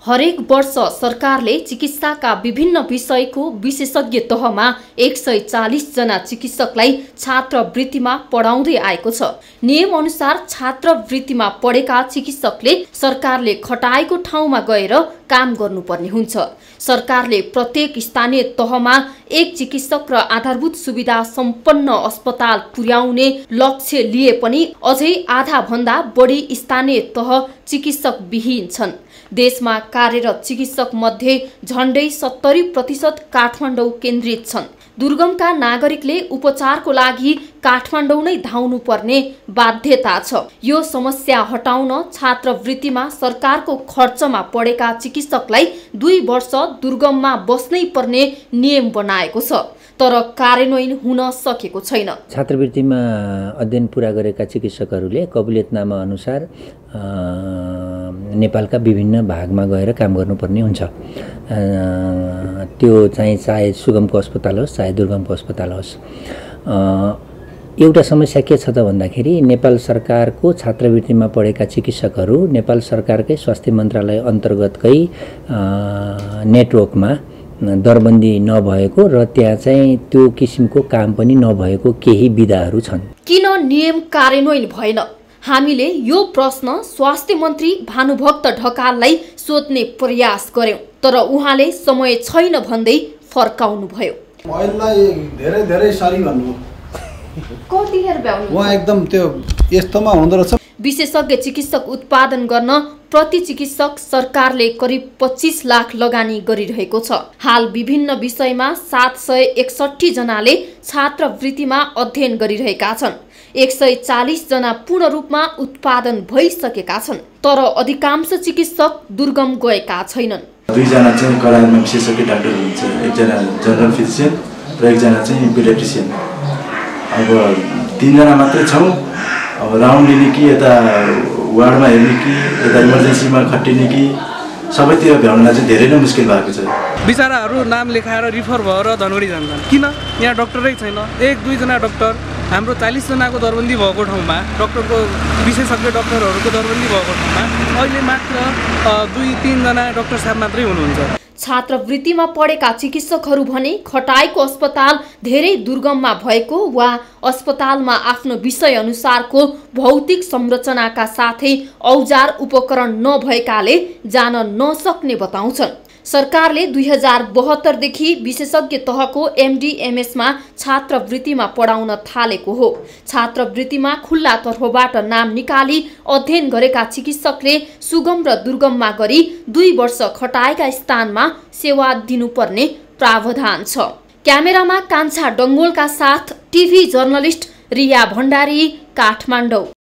हरेक वर्ष सरकारले चिकित्साका विभिन्न विषयको विशेषज्ञ तहमा 140 जना चिकित्सकलाई छात्रवृत्तिमा पढाउँदै आएको छ। नियम अनुसार छात्रवृत्तिमा पढेका चिकित्सकले सरकारले खटाएको ठाउँमा गएर काम गर्नुपर्ने हुन्छ। सरकारले प्रत्येक स्थानीय तहमा एक चिकित्सक र आधारभूत सुविधा सम्पन्न अस्पताल पुर्याउने लक्ष्य लिए पनि अझै आधा भन्दा बढी स्थानीय तह चिकित्सक विहीन छन्। देशमा कार्यरत चिकित्सक मध्ये झण्डै 70% काठमाडौँ केन्द्रित छन्। दुर्गमका नागरिकले उपचारको लागि काठमाडौँ नै धाउनु पर्ने बाध्यता छ। यो समस्या हटाउन छात्रवृत्तिमा सरकारको खर्चमा पढेका चिकित्सकलाई 2 वर्ष दुर्गममा बस्नै पर्ने नियम बनाएको छ, तर कार्यान्वयन हुन सकेको छैन। छात्रवृत्तिमा अध्ययन पूरा गरेका चिकित्सकहरूले कबुलियतनामा अनुसार नेपालका विभिन्न भागमा गएर काम गर्नुपर्ने हुन्छ। त्यो चाहिँ चाहे सुगमको अस्पताल होस् चाहे दुर्गमको अस्पताल होस्। एउटा समस्या के छ त भन्दाखेरि नेपाल सरकारको छात्रवृत्तिमा पढेका चिकित्सकहरू नेपाल सरकारकै स्वास्थ्य मन्त्रालय अन्तर्गतकै नेटवर्कमा दरबन्दी नभएको र त्यहाँ चाहिँ त्यो किसिमको काम पनि नभएको केही विधाहरू छन्। किन नियम कार्यान्वयन भएन? हामीले यो प्रश्न स्वास्थ्य मन्त्री भानुभक्त ढकाललाई सोध्ने प्रयास गर्यौं, तर उहाँले समय छैन भन्दै फर्काउनु भयो। महिलालाई धेरै धेरै सरी भन्नु कतिखेर भ्याउनु? उहाँ एकदम त्यो यस्तोमा हुँदो रहेछ। विशेषज्ञ चिकित्सक उत्पादन गर्न प्रति चिकित्सक सरकारले करिब 25 लाख लगानी गरिरहेको छ। हाल विभिन्न विषयमा 761 जनाले छात्रवृत्तिमा अध्ययन गरिरहेका छन्। 140 जना पूर्ण रूपमा उत्पादन भइसकेका छन्, तर अधिकांश चिकित्सक दुर्गम गएका छैनन्। 2 जना चाहिँ करारमा विशेषज्ञ डाक्टर हुनुहुन्छ, 1 जना जनरल फिजिशियन र 1 जना चाहिँ पिडियाट्रिशियन। अब 3 जना मात्रै छौँ। अब राउन्ड लिने कि यता वार्डमा हेर्ने कि यता इमर्जेन्सीमा खटिने कि सबैतिर भ्याउनलाई चाहिँ धेरै नै मुस्किल भएको छ। बिचराहरू नाम लेखाएर रिफर भएर धनगढी जान्छन्। किन? यहाँ डाक्टरै छैन। 1-2 जना डाक्टर हाम्रो 40 जनाको दरबन्दी भएको ठाउँमा, डाक्टरको विशेषज्ञ डाक्टरहरूको दरबन्दी भएको ठाउँमा अहिले मात्र 2-3 जना डाक्टर साहब मात्रै हुनुहुन्छ। छात्रवृत्तिमा पढेका चिकित्सकहरू भने खटाएको अस्पताल धेरै दुर्गममा भएको वा अस्पतालमा आफ्नो विषय अनुसारको भौतिक संरचनाका साथै औजार उपकरण नभएकाले जान नसक्ने बताउँछन्। सरकारले 2072 देखि विशेषज्ञ तहको MD-MS मा छात्रवृत्तिमा पढाउन थालेको हो। छात्रवृत्तिमा खुल्ला तर्फबाट नाम निकाली अध्ययन गरेका चिकित्सकले सुगम र दुर्गममा गरी 2 वर्ष खटाएका स्थानमा सेवा दिनुपर्ने प्रावधान छ। क्यामेरामा कान्छा डङ्गोलका साथ टिभी जर्नलिस्ट रिया भण्डारी, काठमाडौँ।